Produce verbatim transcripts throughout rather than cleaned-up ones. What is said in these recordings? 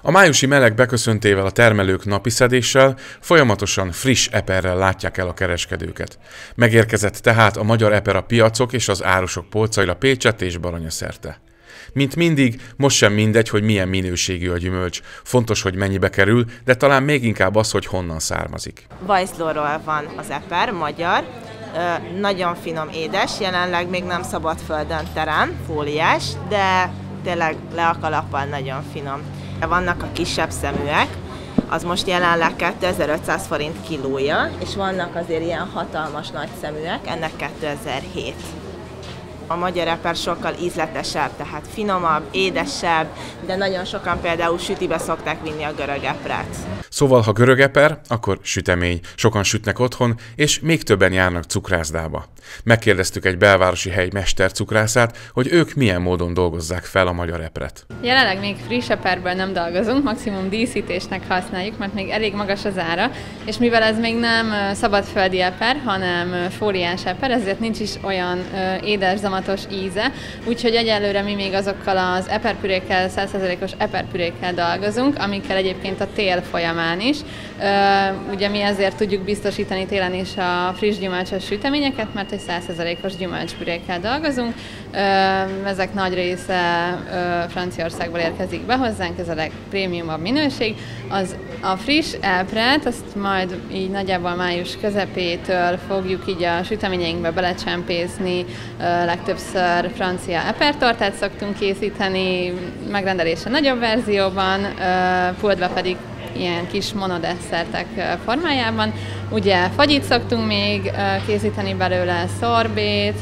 A májusi meleg beköszöntével a termelők napi szedéssel, folyamatosan friss eperrel látják el a kereskedőket. Megérkezett tehát a magyar eper a piacok és az árusok polcaira Pécsett és Baranya szerte. Mint mindig, most sem mindegy, hogy milyen minőségű a gyümölcs. Fontos, hogy mennyibe kerül, de talán még inkább az, hogy honnan származik. Vajszlóról van az eper, magyar, Ö, nagyon finom, édes, jelenleg még nem szabadföldön terem, fóliás, de tényleg le a kalappal nagyon finom. Vannak a kisebb szeműek, az most jelenleg kétezer-ötszáz forint kilója, és vannak azért ilyen hatalmas nagy szeműek, ennek kétezer-hét. A magyar eper sokkal ízletesebb, tehát finomabb, édesebb, de nagyon sokan például sütibe szokták vinni a görög epret. Szóval, ha görög eper, akkor sütemény. Sokan sütnek otthon, és még többen járnak cukrászdába. Megkérdeztük egy belvárosi hely mestercukrászát, hogy ők milyen módon dolgozzák fel a magyar epret. Jelenleg még friss eperből nem dolgozunk, maximum díszítésnek használjuk, mert még elég magas az ára, és mivel ez még nem szabadföldi eper, hanem fóliás eper, ezért nincs is olyan édes, zamatos íze, úgyhogy egyelőre mi még azokkal az eperpürékkel, száz százalékos eperpürékkel dolgozunk, amikkel egyébként a tél folyamán is. Ugye mi ezért tudjuk biztosítani télen is a friss gyümölcsös süteményeket, mert egy száz százalékos gyümölcspürékkel dolgozunk. Ezek nagy része Franciaországból érkezik be hozzánk, ez a legprémiumabb minőség. Az, a friss epret, azt majd így nagyjából május közepétől fogjuk így a süteményeinkbe belecsempészni. Legtöbbször francia epertortát szoktunk készíteni, megrendelése nagyobb verzióban, pultba pedig ilyen kis monodesszertek formájában. Ugye fagyit szoktunk még készíteni belőle, szorbét,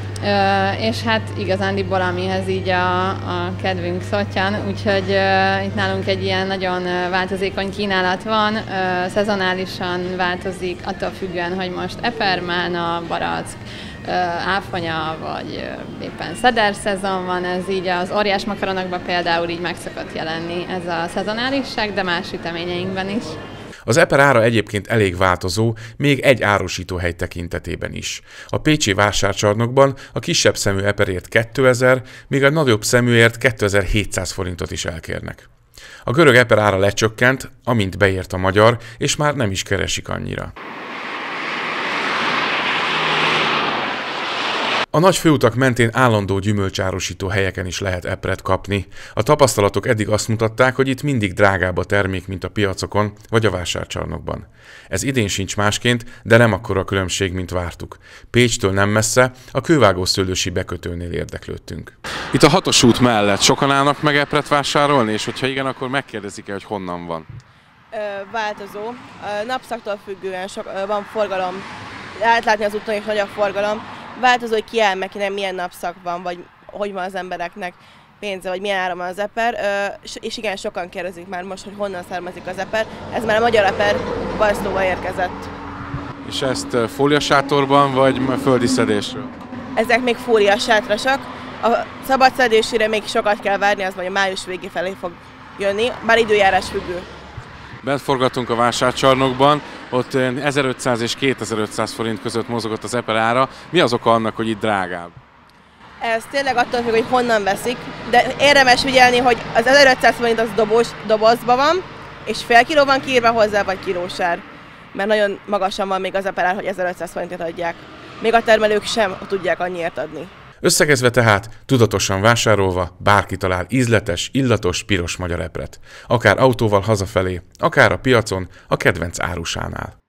és hát igazándiból amihez így a, a kedvünk szottyan, úgyhogy uh, itt nálunk egy ilyen nagyon változékony kínálat van, uh, szezonálisan változik, attól függően, hogy most epermána, barack, uh, áfonya, vagy uh, éppen szeder szezon van, ez így az óriás makaronokban például így meg szokott jelenni ez a szezonálisság, de más süteményeinkben is. Az eper ára egyébként elég változó, még egy árusítóhely tekintetében is. A pécsi vásárcsarnokban a kisebb szemű eperért kétezer, míg a nagyobb szeműért kétezer-hétszáz forintot is elkérnek. A görög eper ára lecsökkent, amint beért a magyar, és már nem is keresik annyira. A nagy főutak mentén állandó gyümölcsárusító helyeken is lehet epret kapni. A tapasztalatok eddig azt mutatták, hogy itt mindig drágább a termék, mint a piacokon vagy a vásárcsarnokban. Ez idén sincs másként, de nem akkora különbség, mint vártuk. Pécstől nem messze, a kővágószőlősi bekötőnél érdeklődtünk. Itt a hatos út mellett sokan állnak meg epret vásárolni, és hogyha igen, akkor megkérdezik-e, hogy honnan van? Ö, változó. Ö, napszaktól függően sok, ö, van forgalom. Lehet látni az úton is nagy a forgalom. Változó, hogy ki áll meg, nem milyen napszak van, vagy hogy van az embereknek pénze, vagy milyen áron van az eper. És igen, sokan kérdezik már most, hogy honnan származik az eper. Ez már a magyar eper Vajszlóba érkezett. És ezt fóliasátorban, vagy földi szedésről? Ezek még fóliasátrasak. A szabadszedésére még sokat kell várni, az majd a május végé felé fog jönni, bár időjárás függő. Bent forgattunk a vásárcsarnokban, ott ezerötszáz és kétezer-ötszáz forint között mozogott az eper ára. Mi az oka annak, hogy itt drágább? Ez tényleg attól függ, hogy honnan veszik, de érdemes figyelni, hogy az ezerötszáz forint az dobos, dobozban van, és fél kiló van kiírva hozzá, vagy kilósár. Mert nagyon magasan van még az eper ár, hogy ezerötszáz forintért adják. Még a termelők sem tudják annyiért adni. Összegezve tehát, tudatosan vásárolva bárki talál ízletes, illatos, piros magyar epret. Akár autóval hazafelé, akár a piacon, a kedvenc árusánál.